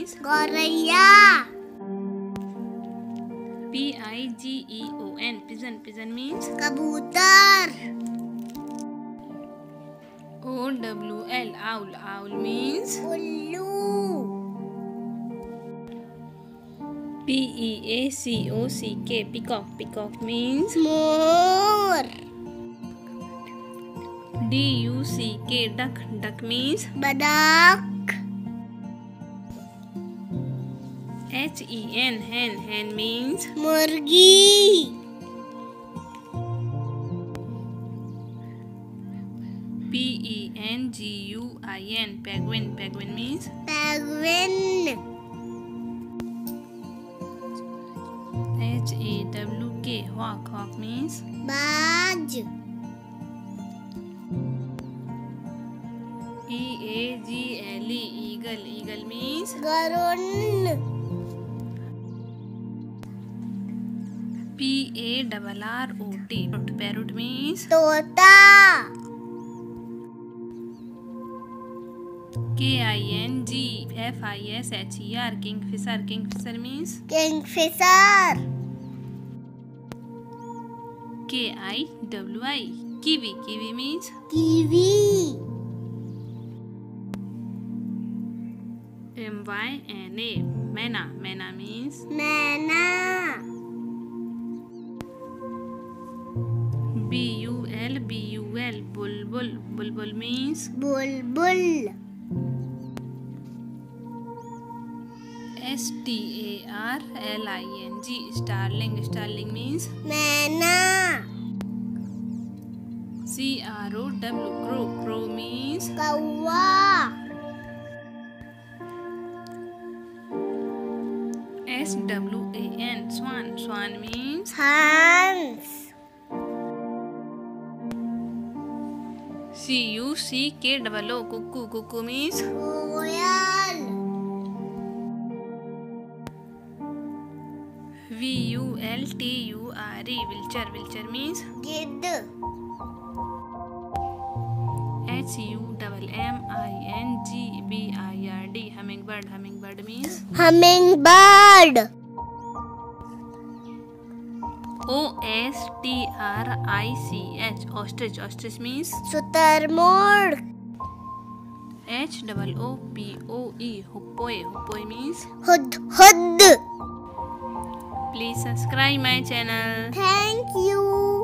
means Goraya. Pigeon. Pigeon means Kabutar. owl. Owl means Ullu. peacock. Peacock means More. duck. Duck means Badak. hen means Murgi. penguin. Penguin means Penguin. hawk. Hawk means Baj. eagle. Eagle means Garun. parrot. Parrot means Tota. kingfisher. Kingfisher means Kingfisher. kiwi. Kiwi means Kiwi. myna. Myna means Mena. bul. Bulbul means Bulbul. starling. Starling means Mena. crow. Crow means Kawa. swan. Swan means Hans. cuckoo. Cuckoo means Koyal. vulture. Vulture means Gid. hummingbird. Hummingbird means Hummingbird. ostrich. Ostrich means Sutarmurg. hoopoe. Hoopoe means Hud. please subscribe my channel. Thank you.